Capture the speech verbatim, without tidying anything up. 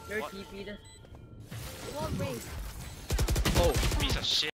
You're T P'd. Wall raised. Oh, piece of shit.